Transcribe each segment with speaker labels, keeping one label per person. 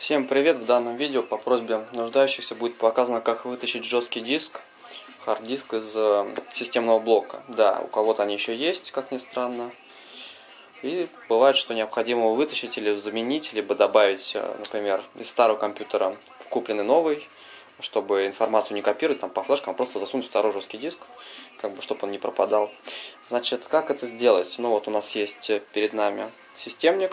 Speaker 1: Всем привет! В данном видео по просьбе нуждающихся будет показано, как вытащить жесткий диск, хард-диск из системного блока. Да, у кого-то они еще есть, как ни странно. И бывает, что необходимо его вытащить или заменить, либо добавить, например, из старого компьютера в купленный новый, чтобы информацию не копировать там по флешкам, а просто засунуть второй жесткий диск, чтобы он не пропадал. Значит, как это сделать? Ну вот у нас есть перед нами системник.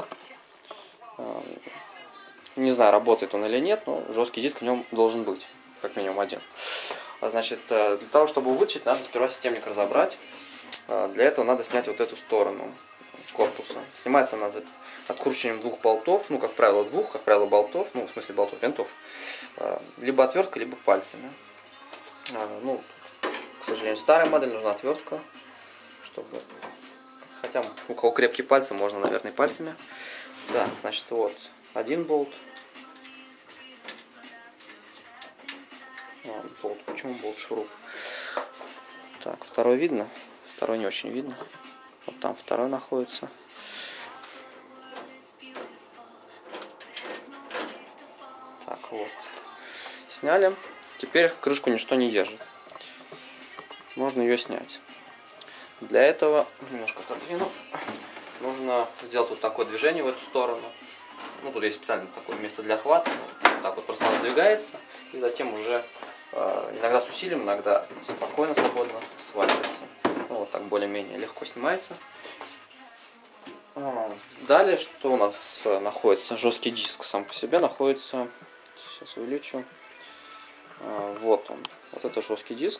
Speaker 1: Не знаю, работает он или нет, но жесткий диск в нем должен быть, как минимум один. Значит, для того, чтобы его вытащить, надо сперва системник разобрать. Для этого надо снять вот эту сторону корпуса. Снимается она откручиванием двух болтов, ну, как правило, болтов, ну, в смысле болтов, винтов. Либо отверткой, либо пальцами. Ну, к сожалению, старая модель, нужна отвертка, чтобы... Хотя у кого крепкие пальцы, можно, наверное, пальцами. Да, значит, вот один болт. Болт. Почему болт шуруп? Так, второй видно? Второй не очень видно. Вот там второй находится. Так, вот. Сняли. Теперь крышку ничто не держит. Можно ее снять. Для этого, немножко отодвину, нужно сделать вот такое движение в эту сторону. Ну, тут есть специально такое место для хвата. Вот так вот просто она сдвигается. И затем уже иногда с усилием, иногда спокойно, свободно сваливается. Ну, вот так более-менее легко снимается. Далее, что у нас находится? Жесткий диск сам по себе находится. Сейчас увеличу. Вот он. Вот это жесткий диск.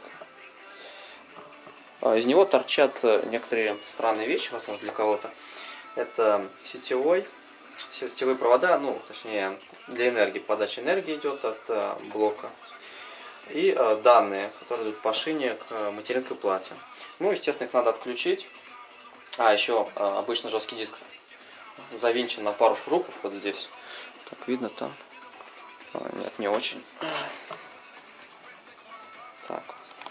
Speaker 1: Из него торчат некоторые странные вещи, возможно, для кого-то. Это сетевые провода, ну, точнее, для энергии, подача энергии идет от блока. И данные, которые идут по шине к материнской плате. Ну, естественно, их надо отключить. Еще обычно жесткий диск завинчен на пару шурупов вот здесь. Как видно там. Нет, не очень. Так.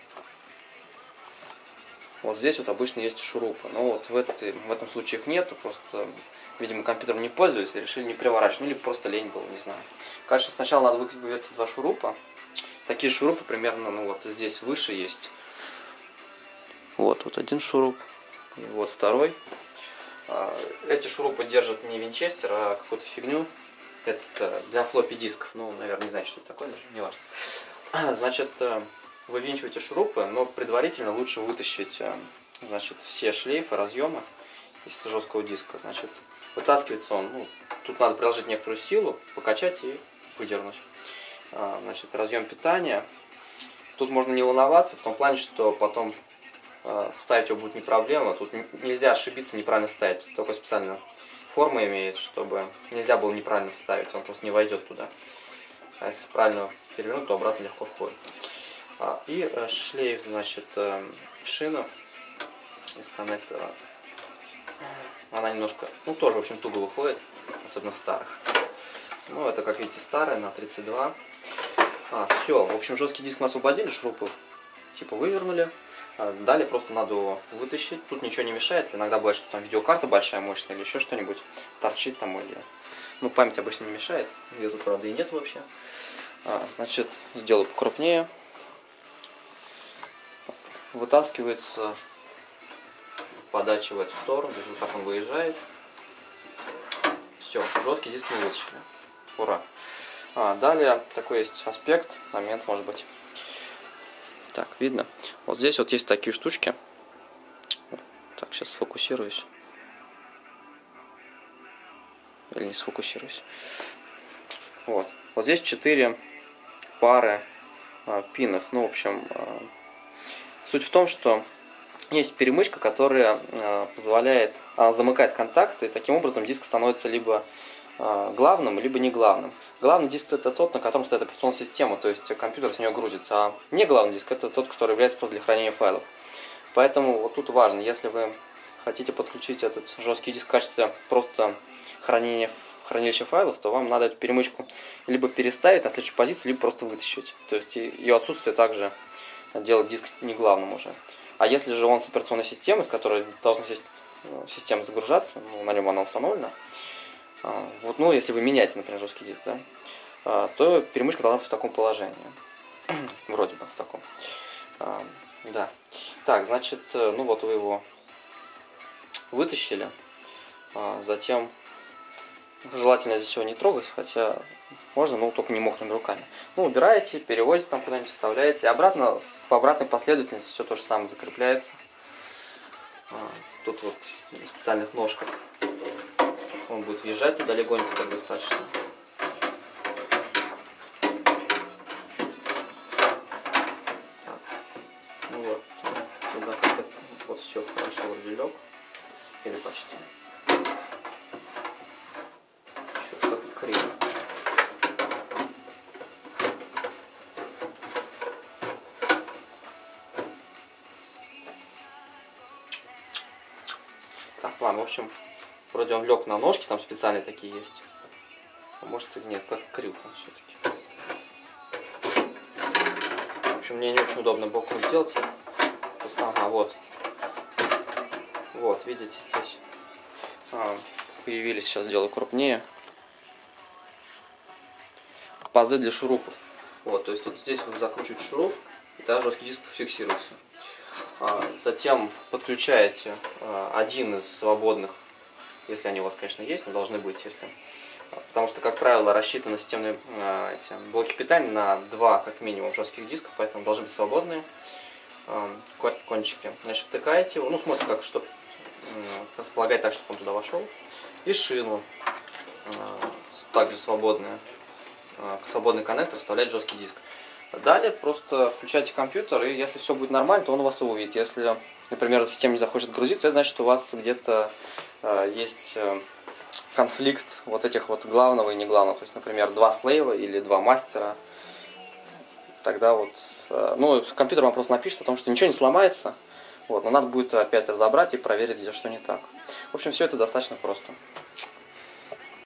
Speaker 1: Вот здесь вот обычно есть шурупы. Но вот в этом случае их нету. Просто, видимо, компьютером не пользовались, решили не переворачивать. Ну, или просто лень было, не знаю. Конечно, сначала надо вывести два шурупа. Такие шурупы примерно, ну вот здесь выше есть. Вот один шуруп. И вот второй. Эти шурупы держат не винчестер, а какую-то фигню. Это для флоппи дисков. Ну, наверное, не знаю, что это такое, даже не важно. Значит, вывинчиваете шурупы, но предварительно лучше вытащить, значит, все шлейфы, разъемы из жесткого диска. Значит, вытаскивается он, ну, тут надо приложить некоторую силу, покачать и выдернуть. Значит, разъем питания. Тут можно не волноваться, в том плане, что потом вставить его будет не проблема. Тут нельзя ошибиться, неправильно вставить. Только специально форма имеет, чтобы нельзя было неправильно вставить, он просто не войдет туда. А если правильно перевернуть, то обратно легко входит. И шлейф, значит, шина из коннектора. Она немножко, ну, тоже, в общем, туго выходит, особенно в старых. Ну, это, как видите, старая, на 32. Все, в общем, жесткий диск мы освободили, шурупы типа вывернули. Далее просто надо его вытащить. Тут ничего не мешает. Иногда бывает, что там видеокарта большая, мощная или еще что-нибудь торчит там, или... Ну, память обычно не мешает. Ее тут, правда, и нет вообще. Значит, сделаю покрупнее. Вытаскивается подача в эту сторону, вот так он выезжает. Все, жесткий диск мы вытащили. Ура! Далее такой есть аспект, момент, может быть. Так, видно? Вот здесь вот есть такие штучки. Так, сейчас сфокусируюсь. Или не сфокусируюсь. Вот здесь 4 пары пинов. Ну, в общем, суть в том, что есть перемычка, которая позволяет, она замыкает контакты, и таким образом диск становится либо главным, либо не главным. Главный диск — это тот, на котором стоит операционная система, то есть компьютер с нее грузится, а не главный диск — это тот, который является просто для хранения файлов. Поэтому вот тут важно, если вы хотите подключить этот жесткий диск в качестве просто хранилища файлов, то вам надо эту перемычку либо переставить на следующую позицию, либо просто вытащить. То есть ее отсутствие также делает диск не главным уже. А если же он с операционной системой, с которой должна система загружаться, ну, на нем она установлена, Вот, ну, если вы меняете, например, жесткий диск, да, то перемычка должна быть в таком положении. Вроде бы в таком. Да. Так, значит, ну вот вы его вытащили. Затем желательно здесь его не трогать, хотя можно, но только не мокрыми руками. Ну, убираете, перевозите там куда-нибудь, вставляете. Обратно, в обратной последовательности все то же самое закрепляется. Тут вот на специальных ножках он будет въезжать туда легонько, так достаточно. Так. Ну вот, туда как-то вот все хорошо вроде лег. Или почти. Еще как-то криво. Так, ладно, в общем, вроде он лег на ножки, там специальные такие есть. А может и нет, как-то криво все-таки. В общем, мне не очень удобно боком сделать. Ага, вот. Вот, видите, здесь появились, сейчас сделаю крупнее, пазы для шурупов. Вот, то есть вот здесь вы закручиваете шуруп, и тогда жесткий диск фиксируется. Затем подключаете один из свободных, если они у вас, конечно, есть, но должны быть, если. Потому что, как правило, рассчитаны системные эти блоки питания на 2, как минимум, жестких дисков, поэтому должны быть свободные кончики. Значит, втыкаете его, ну, смотрите, как, чтобы располагать так, чтобы он туда вошел. И шину, также свободный коннектор, вставлять жесткий диск. Далее просто включайте компьютер, и если все будет нормально, то он у вас и увидит. Если, например, система не захочет грузиться, это значит, что у вас где-то есть конфликт вот этих вот главного и не главного. То есть, например, 2 слейва или 2 мастера. Тогда вот, ну, компьютер вам просто напишет о том, что ничего не сломается. Вот, но надо будет опять разобрать и проверить, где что не так. В общем, все это достаточно просто.